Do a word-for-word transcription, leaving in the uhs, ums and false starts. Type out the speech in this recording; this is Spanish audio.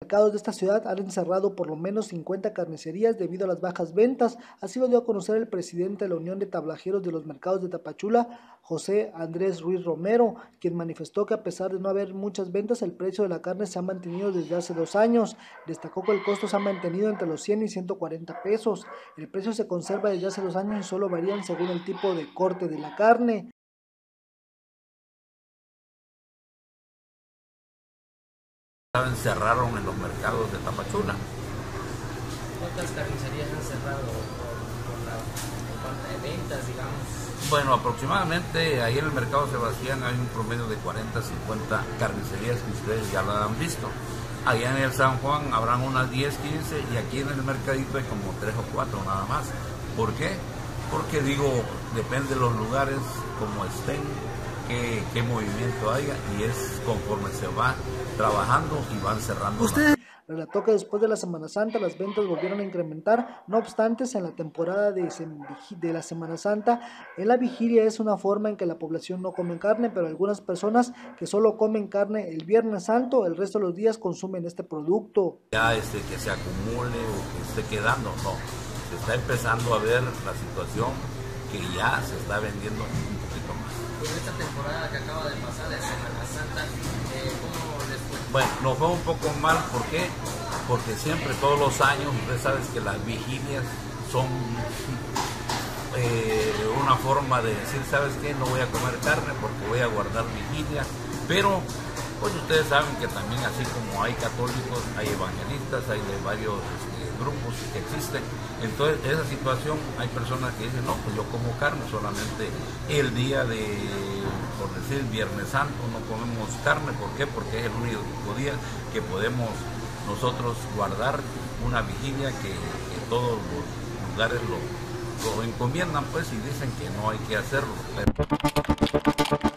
mercados de esta ciudad han encerrado por lo menos cincuenta carnicerías debido a las bajas ventas. Así lo dio a conocer el presidente de la Unión de Tablajeros de los Mercados de Tapachula, José Andrés Ruiz Romero, quien manifestó que a pesar de no haber muchas ventas, el precio de la carne se ha mantenido desde hace dos años. Destacó que el costo se ha mantenido entre los cien y ciento cuarenta pesos. El precio se conserva desde hace dos años y solo varían según el tipo de corte de la carne. Encerraron en los mercados de Tapachula. ¿Cuántas carnicerías han cerrado por, por la falta de ventas, digamos? Bueno, aproximadamente ahí en el mercado Sebastián hay un promedio de cuarenta, cincuenta carnicerías que ustedes ya lo han visto. Allá en el San Juan habrán unas diez, quince y aquí en el mercadito hay como tres o cuatro nada más. ¿Por qué? Porque digo, depende de los lugares, como estén, qué, qué movimiento haya, y es conforme se va trabajando y van cerrando. Usted relató que después de la Semana Santa las ventas volvieron a incrementar. No obstante, en la temporada de, de la Semana Santa, en la vigilia es una forma en que la población no come carne, pero algunas personas que solo comen carne el Viernes Santo, el resto de los días consumen este producto. Ya este, que se acumule o que esté quedando, no. Se está empezando a ver la situación que ya se está vendiendo un poquito más. En esta temporada que acaba de pasar de Semana Santa, eh, ¿cómo les fue? Bueno, nos fue un poco mal, ¿por qué? Porque siempre, todos los años, usted sabe que las vigilias son eh, una forma de decir, ¿sabes qué? No voy a comer carne porque voy a guardar vigilia, pero pues ustedes saben que también así como hay católicos, hay evangelistas, hay de varios este, grupos que existen. Entonces, esa situación, hay personas que dicen, no, pues yo como carne solamente el día de, por decir, Viernes Santo, no comemos carne. ¿Por qué? Porque es el único día que podemos nosotros guardar una vigilia que, que todos los lugares lo, lo encomiendan, pues, y dicen que no hay que hacerlo.